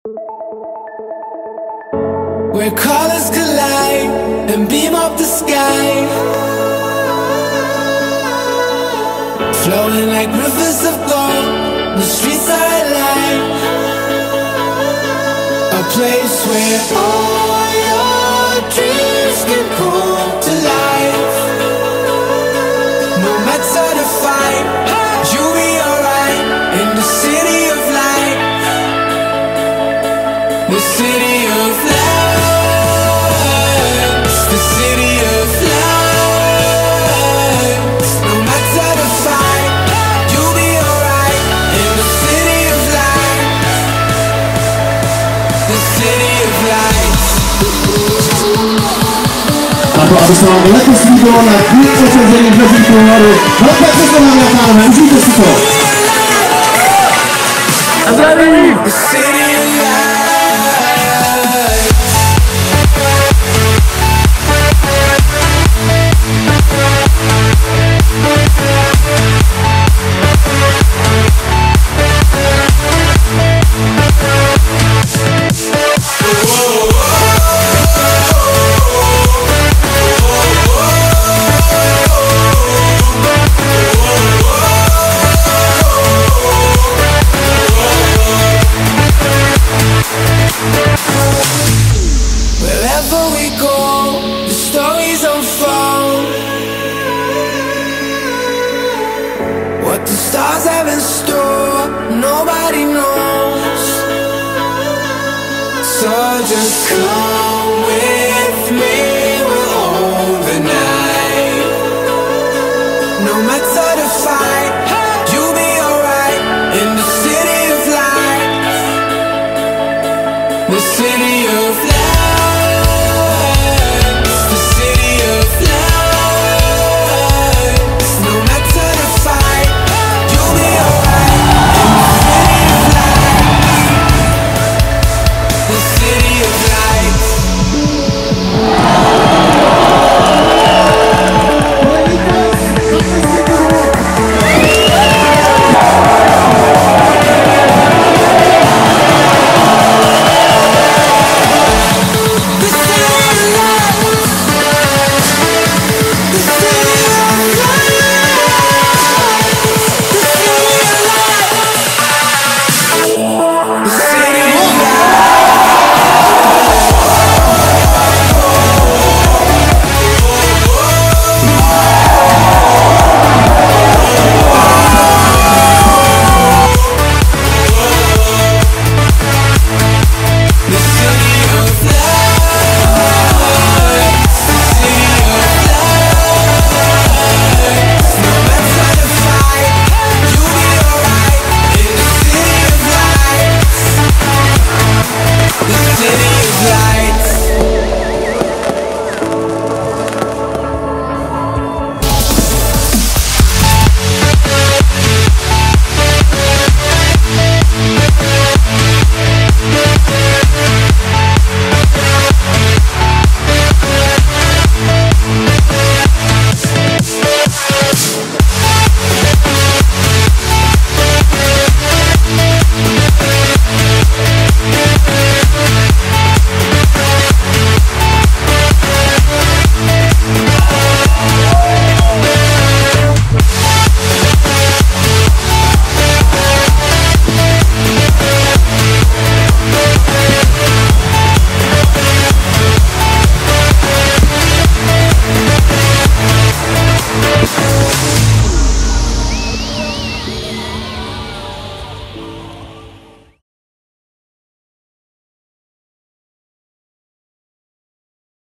Where colors collide and beam up the sky, flowing like rivers of gold, the streets are alive. A place where all your dreams can come to life. No matter the fight, you'll be alright. In the city of light, the city of light. A to, aby se vám letos líbilo na chvíli posazení Březínkou horu. Velké přesto vám natáhneme, užijte si to. A zdraví! What the stars have in store, nobody knows. So just come with me, we'll hold the night. No matter the fight, you'll be alright. In the city of light, the city of